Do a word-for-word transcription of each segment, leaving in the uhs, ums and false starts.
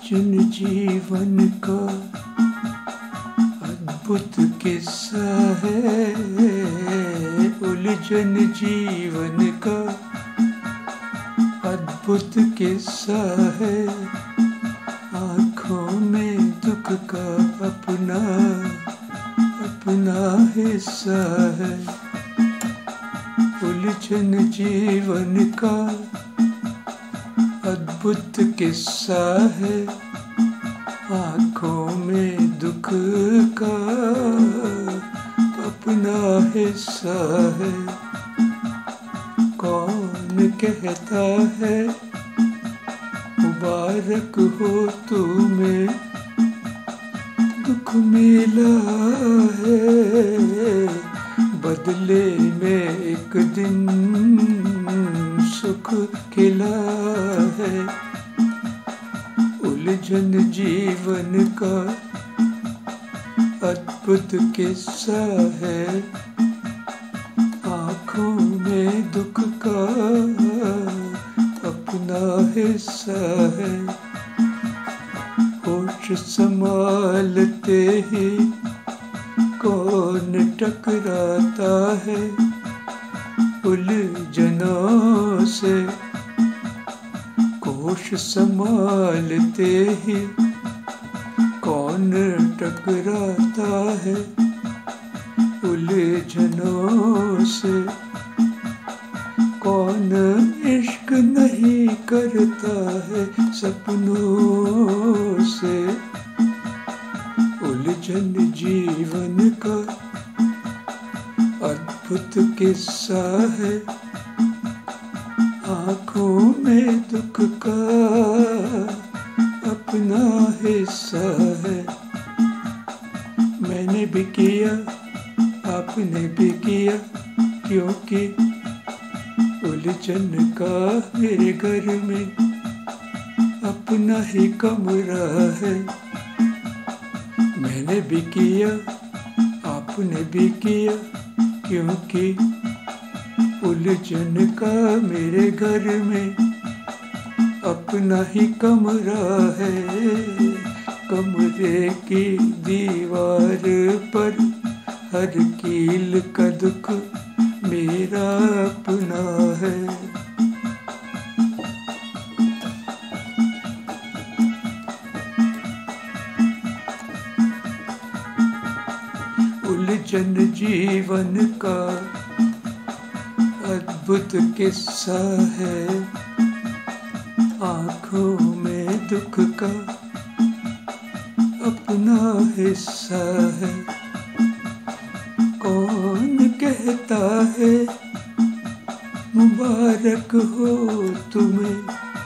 उलझन जीवन का अद्भुत किस्सा है। उलझन जीवन का अद्भुत किस्सा है। आँखों में दुख का अपना अपना हिस्सा है। उलझन जीवन का अद्भुत किस्सा है। आँखों में दुख का अपना हिस्सा है। कौन कहता है मुबारक हो तुम्हें, दुख मिला है बदले में एक दिन सुख खिला है। उलझन जीवन का अद्भुत किस्सा है। आँखों में दुख का अपना हिस्सा है। होश संभालते ही कौन टकराता है उलझनों से। होश संभालते ही कौन टकराता है उलझनों से। कौन इश्क नहीं करता है सपनों से। उलझन जीवन का अद्भुत किस्सा है। आँखों में दुख का अपना हिस्सा है। मैंने भी किया आपने भी किया, क्योंकि उलझन का मेरे घर में अपना ही कमरा है। मैंने भी किया आपने भी किया, क्योंकि उलझन का मेरे घर में अपना ही कमरा है। कमरे की दीवार पर हर कील का दुख मेरा अपना है। उलझन जीवन का अद्भुत किस्सा है। आँखों में दुख का अपना हिस्सा है। कौन कहता है मुबारक हो तुम्हें,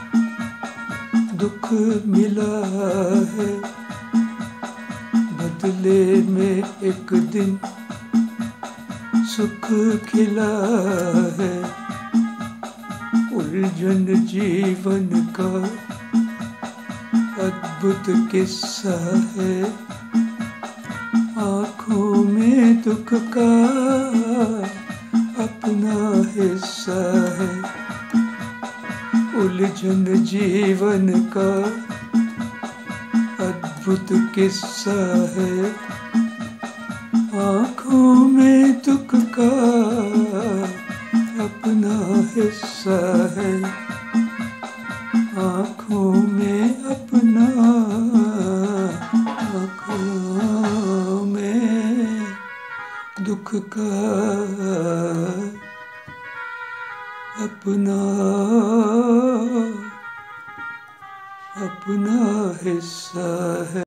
दुख मिला है बदले में एक दिन सुख खिला है। उलझन जीवन का अद्भुत किस्सा है। आँखों में दुख का अपना हिस्सा है। उलझन जीवन का अद्भुत किस्सा है। आँखों में दुख का अपना हिस्सा है। आँखों में अपना आँखों में दुख का अपना अपना हिस्सा है।